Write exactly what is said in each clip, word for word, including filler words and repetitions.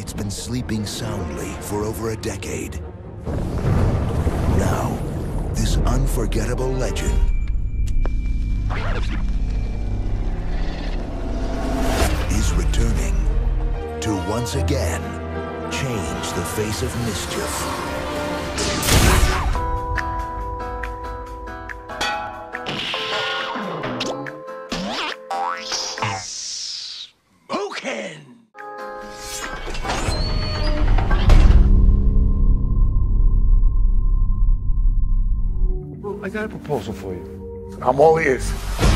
It's been sleeping soundly for over a decade. Now, this unforgettable legend is returning to once again change the face of mischief. I got a proposal for you. I'm all ears.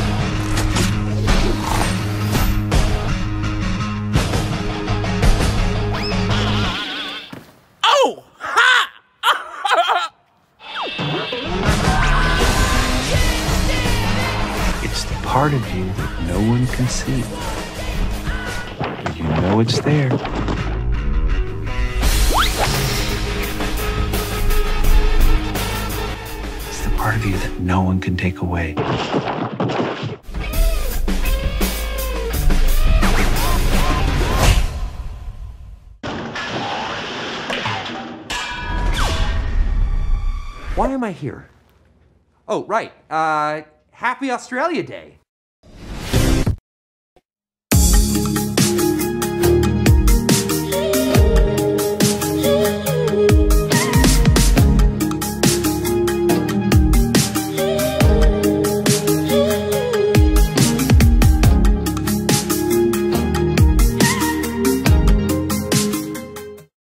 Oh! Ha! It's the part of you that no one can see. But you know it's there. Part of you that no one can take away. Why am I here? Oh, right. Uh, Happy Australia Day.